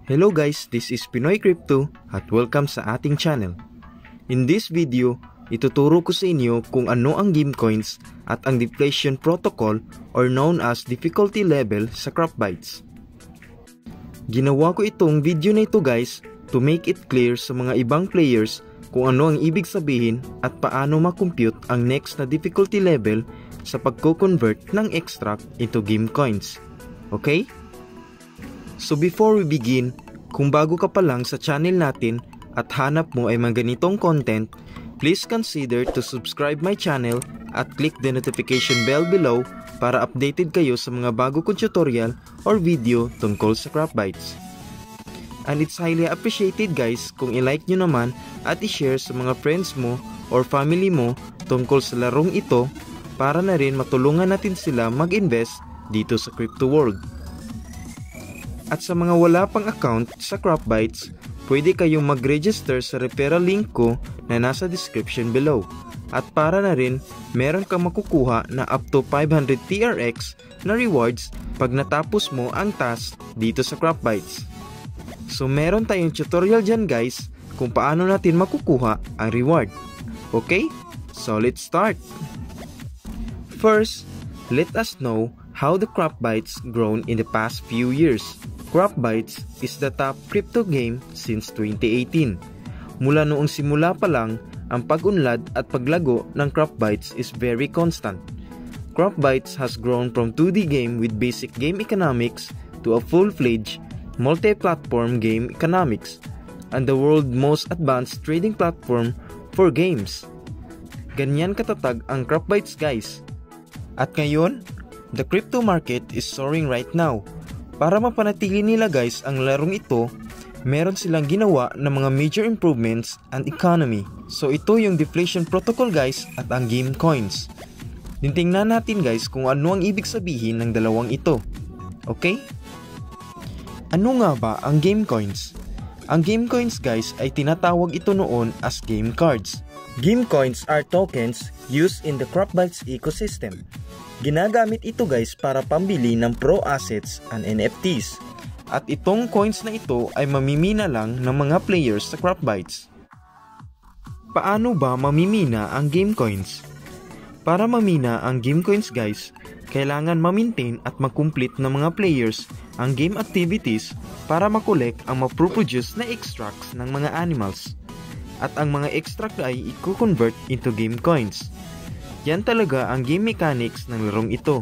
Hello guys, this is Pinoy Crypto at welcome sa ating channel. In this video, ituturo ko sa inyo kung ano ang game coins at ang deflation protocol or known as difficulty level sa CropBytes. Ginawa ko itong video na ito guys to make it clear sa mga ibang players kung ano ang ibig sabihin at paano makompute ang next na difficulty level sa pagko-convert ng extract into game coins. Okay? So before we begin, kung bago ka pa lang sa channel natin at hanap mo ay mga ganitong content, please consider to subscribe my channel at click the notification bell below para updated kayo sa mga bago kong tutorial or video tungkol sa CropBytes. And it's highly appreciated guys kung i-like nyo naman at i-share sa mga friends mo or family mo tungkol sa larong ito para na rin matulungan natin sila mag-invest dito sa crypto world. At sa mga wala pang account sa CropBytes, pwede kayong mag-register sa referral link ko na nasa description below. At para na rin, meron kang makukuha na up to 500 TRX na rewards pag natapos mo ang task dito sa CropBytes. So meron tayong tutorial dyan guys kung paano natin makukuha ang reward. Okay? So let's start! First, let us know how the CropBytes grown in the past few years. CropBytes is the top crypto game since 2018. Mula noong simula pa lang, ang pag-unlad at paglago ng CropBytes is very constant. CropBytes has grown from 2D game with basic game economics to a full-fledged multi-platform game economics and the world's most advanced trading platform for games. Ganyan katatag ang CropBytes guys. At ngayon, the crypto market is soaring right now. Para mapanatili nila guys ang larong ito, meron silang ginawa ng mga major improvements and economy. So ito yung deflation protocol guys at ang game coins. Tingnan natin guys kung ano ang ibig sabihin ng dalawang ito. Okay? Ano nga ba ang game coins? Ang game coins guys ay tinatawag ito noon as game cards. Game coins are tokens used in the CropBytes ecosystem. Ginagamit ito guys para pambili ng pro assets and NFTs. At itong coins na ito ay mamimina lang ng mga players sa CropBytes. Paano ba mamimina ang game coins? Para mamina ang game coins guys, kailangan ma-maintain at mag-complete ng mga players ang game activities para makolek ang maproproduce na extracts ng mga animals. At ang mga extract ay i-convert into game coins. Yan talaga ang game mechanics ng larong ito.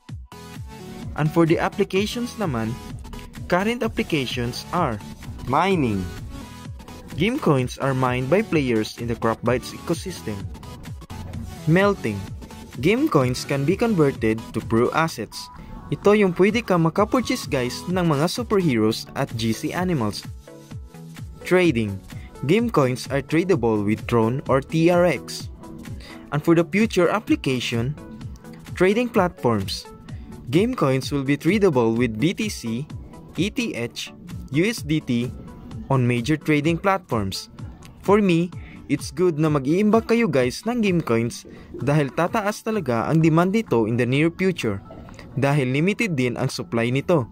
And for the applications naman, current applications are mining. Game coins are mined by players in the CropBytes ecosystem. Melting. Game coins can be converted to pro assets. Ito yung pwede ka makapurchase guys ng mga superheroes at GC animals. Trading. Game coins are tradable with Tron or TRX. And for the future application, trading platforms. Game coins will be tradable with BTC, ETH, USDT on major trading platforms. For me, it's good na mag-iimbak kayo guys ng game coins dahil tataas talaga ang demand nito in the near future dahil limited din ang supply nito.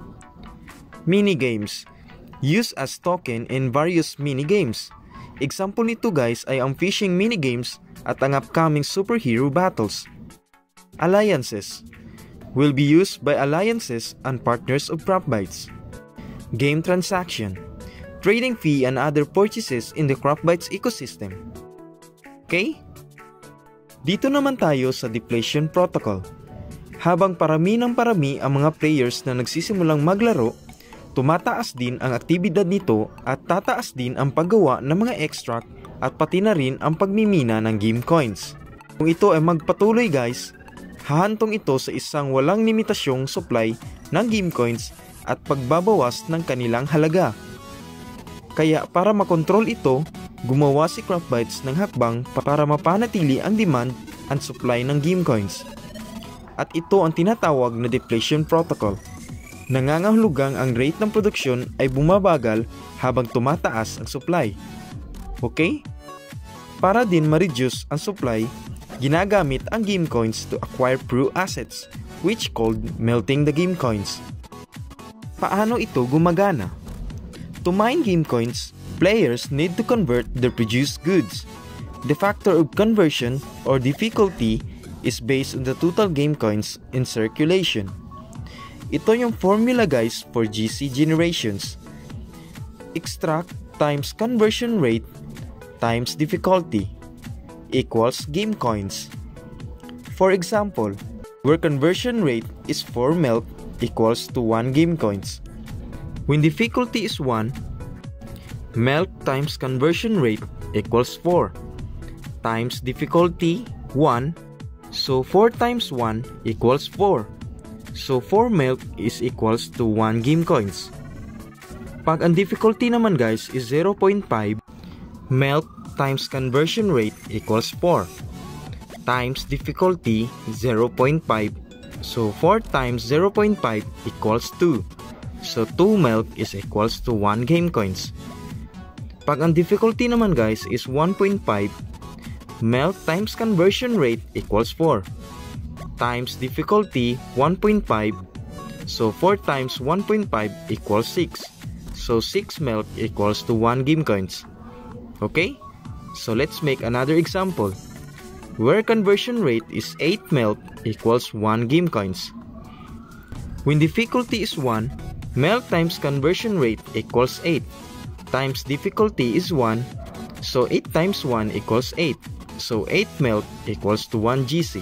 Minigames. Used as token in various minigames. Example nito guys ay ang fishing minigames at ang upcoming superhero battles. Alliances will be used by alliances and partners of CropBytes. Game transaction, trading fee and other purchases in the CropBytes ecosystem. Okay? Dito naman tayo sa deflation protocol. Habang parami ng parami ang mga players na nagsisimulang maglaro, tumataas din ang aktibidad nito at tataas din ang paggawa ng mga extract at pati na rin ang pagmimina ng game coins. Kung ito ay magpatuloy guys, hahantong ito sa isang walang limitasyong supply ng game coins at pagbabawas ng kanilang halaga. Kaya para makontrol ito, gumawa si CropBytes ng hakbang para mapanatili ang demand and supply ng game coins. At ito ang tinatawag na deflation protocol. Nangangahulugang ang rate ng produksyon ay bumabagal habang tumataas ang supply. Okay? Para din ma-reduce ang supply, ginagamit ang game coins to acquire pro assets, which called melting the game coins. Paano ito gumagana? To mine game coins, players need to convert their produced goods. The factor of conversion or difficulty is based on the total game coins in circulation. Ito yung formula guys for GC generations. Extract times conversion rate times difficulty equals game coins. For example, where conversion rate is 4 milk equals to 1 game coins. When difficulty is 1, milk times conversion rate equals 4 times difficulty 1, so 4 times 1 equals 4. So 4 milk is equals to 1 game coins. Pag ang difficulty naman guys is 0.5, milk times conversion rate equals 4 times difficulty 0.5. So 4 times 0.5 equals 2. So 2 milk is equals to 1 game coins. Pag ang difficulty naman guys is 1.5, milk times conversion rate equals 4 times difficulty 1.5. So 4 times 1.5 equals 6. So 6 milk equals to 1 game coins. Okay? So let's make another example. Where conversion rate is 8 milk equals 1 game coins. When difficulty is 1, milk times conversion rate equals 8 times difficulty is 1, so 8 times 1 equals 8. So 8 milk equals to 1 GC.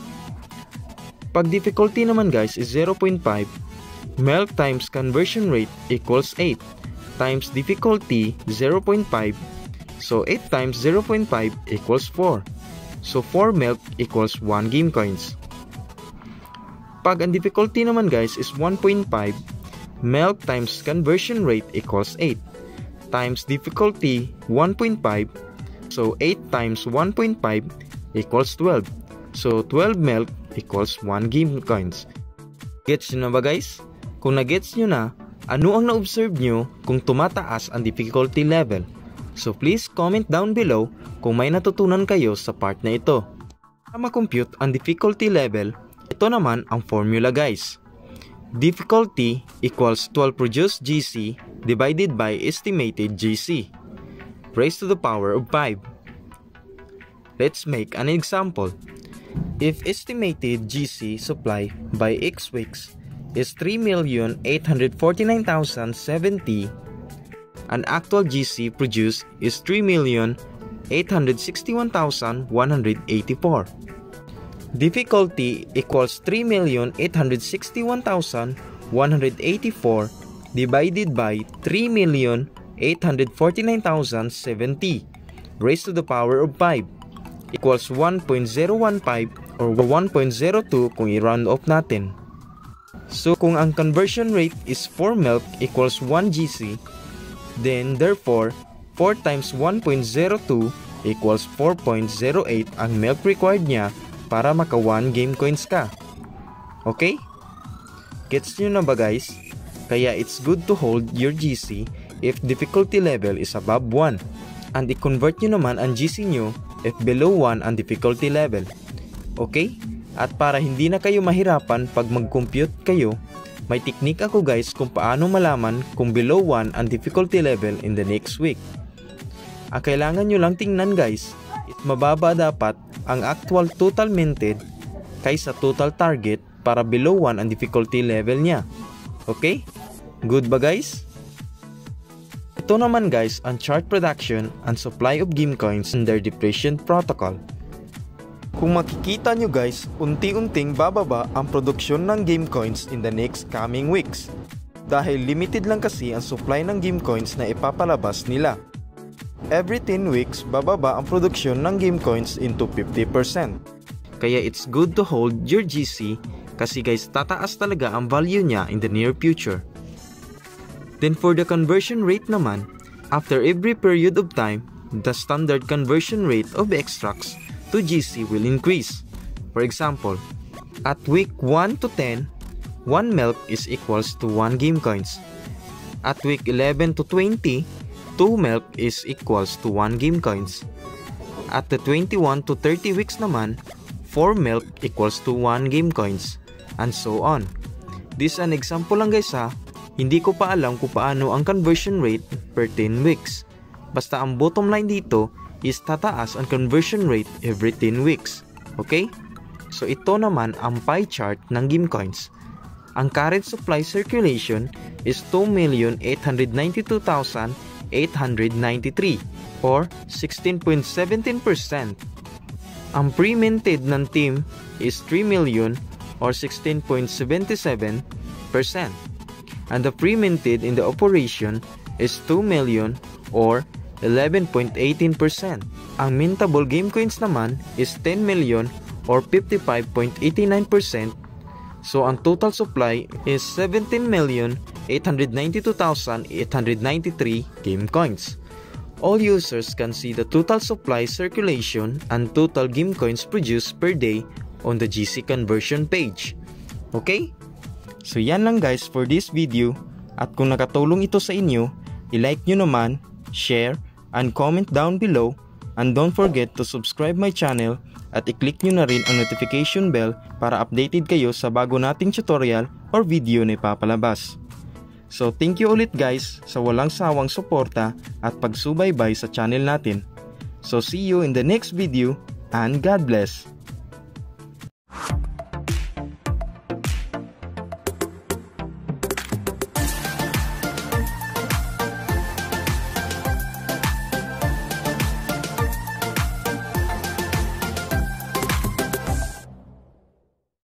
Pag difficulty naman guys is 0.5, milk times conversion rate equals 8 times difficulty 0.5, so 8 times 0.5 equals 4. So 4 milk equals 1 game coins. Pag ang difficulty naman guys is 1.5, milk times conversion rate equals 8 times difficulty 1.5, so 8 times 1.5 equals 12. So 12 milk equals 1 game coins. Gets nyo na ba guys? Kung na-gets nyo na, ano ang na-observe nyo kung tumataas ang difficulty level? So please comment down below kung may natutunan kayo sa part na ito. Para ma-compute ang difficulty level, ito naman ang formula guys. Difficulty equals 12 produced GC divided by estimated GC raised to the power of 5. Let's make an example. If estimated GC supply by X weeks is 3,849,070 and actual GC produced is 3,861,184. Difficulty equals 3,861,184 divided by 3,849,070 raised to the power of 5 equals 1.015 or 1.02 kung i-round off natin. So kung ang conversion rate is 4 milk equals 1 GC, then therefore 4 times 1.02 equals 4.08 ang milk required niya para maka 1 game coins ka. Okay? Gets nyo na ba guys? Kaya it's good to hold your GC if difficulty level is above 1 and i-convert nyo naman ang GC nyo if below 1 ang difficulty level. Okay? At para hindi na kayo mahirapan pag mag-compute kayo, may technique ako guys kung paano malaman kung below 1 ang difficulty level in the next week. Ang kailangan nyo lang tingnan guys, is mababa dapat ang actual total minted kaysa total target para below 1 ang difficulty level niya. Okay? Good ba guys? Ito naman guys ang chart production and supply of game coins under depletion protocol. Kung makikita nyo guys, unti-unting bababa ang produksyon ng game coins in the next coming weeks. Dahil limited lang kasi ang supply ng game coins na ipapalabas nila. Every 10 weeks, bababa ang produksyon ng game coins into 50%. Kaya it's good to hold your GC kasi guys tataas talaga ang value niya in the near future. Then for the conversion rate naman, after every period of time, the standard conversion rate of extracts to GC will increase. For example, at week 1 to 10, 1 milk is equals to 1 game coins. At week 11 to 20, 2 milk is equals to 1 game coins. At the 21 to 30 weeks naman, 4 milk equals to 1 game coins. And so on. This is an example lang guys ha. Hindi ko pa alam kung paano ang conversion rate per 10 weeks. Basta ang bottom line dito is tataas ang conversion rate every 10 weeks. Okay? So ito naman ang pie chart ng Gamecoins. Ang current supply circulation is 2,892,893 or 16.17%. Ang pre-minted ng team is 3 million or 16.77%. And the pre-minted in the operation is 2 million or 11.18%. Ang mintable game coins naman is 10 million or 55.89%. So ang total supply is 17,892,893 game coins. All users can see the total supply circulation and total game coins produced per day on the GC conversion page. Okay? So yan lang guys for this video, at kung nakatulong ito sa inyo, i-like nyo naman, share, and comment down below, and don't forget to subscribe my channel at i-click nyo na rin ang notification bell para updated kayo sa bago nating tutorial or video na ipapalabas. So thank you ulit guys sa walang sawang suporta at pagsubaybay sa channel natin. So see you in the next video and God bless!